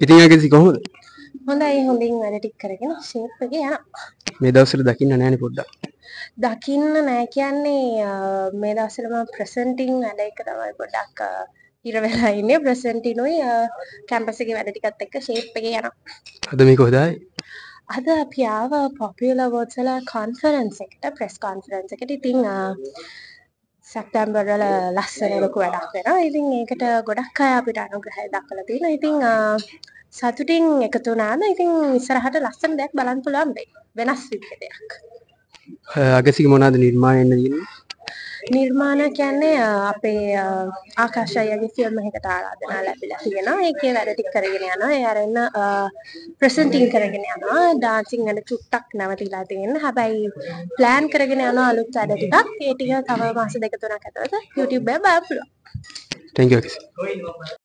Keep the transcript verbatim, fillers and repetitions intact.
ඉතින් අගසි කොහොමද? හොඳයි හොඳින් වැඩ ටික කරගෙන ෂේප් එකේ යනවා. මේ දවස්වල දකින්න නෑනේ පොඩ්ඩක්. දකින්න නෑ කියන්නේ මේ දවස්වල මම ප්‍රසන්ටිං වැඩ එක තමයි පොඩ්ඩක් ඉර වෙලා ඉන්නේ. ප්‍රසන්ටිනුයි කැම්පස් එකේ වැඩ ටිකත් එක්ක ෂේප් එකේ යනවා. අද මේක හොදායි. අද අපි ආව පොපියුලර් වර්ඩ්ස් වල කොන්ෆරන්ස් එකට ප්‍රෙස් කොන්ෆරන්ස් එකට. ඉතින් සැප්තැම්බර් වල ලස්සන ලොකු වැඩක් වෙනවා. ඉතින් ඒකට ගොඩක් අය අපිට අනුග්‍රහය දක්වලා තියෙනවා. ඉතින් සතුටින් එකතු වුණාම ඉතින් ඉස්සරහට ලස්සන දෙයක් බලන්න පුළුවන් වෙයි. වෙනස් විදිහට දෙයක්. අගසික මොනවාද නිර්මාණය වෙන්න තියෙන්නේ? නිර්මාණ කියන්නේ අපේ ආකාශ අයියාගේ ෆිල්ම් එකකට ආරාධනා ලැබිලා තියෙනවා. ඒකේ වැඩ ටික කරගෙන යනවා. ඒ අරගෙන ප්‍රසන්ටිං කරගෙන යනවා. ඩාන්සින් වල චුට්ටක් නැවතිලා තියෙනවා. හැබැයි ප්ලෑන් කරගෙන යනවා අලුත් වැඩ ටිකක්. ඒ ටික තව මාස දෙක තුනක් ඇතුළත YouTube එකේ බලන්න පුළුවන්. Thank you අගසි.